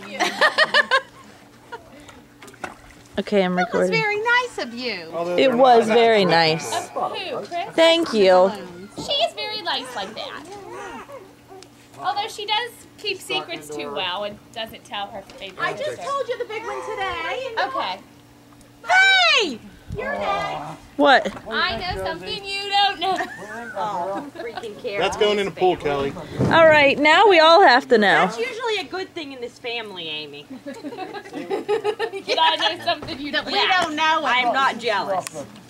you. Okay, I'm That was recording. very nice of you. It was very nice. Of who, Chris? Thank you. She is very nice like that. Although she does keep secrets too well and doesn't tell her favorite I just sister. told you the big one today. Okay. Hey! You're next. What? I know something you don't know. Oh, freaking care. That's going in a pool, Kelly. All right, now we all have to know. That's usually a good thing in this family, Amy. Did I know something you don't know? We don't know. I'm not jealous.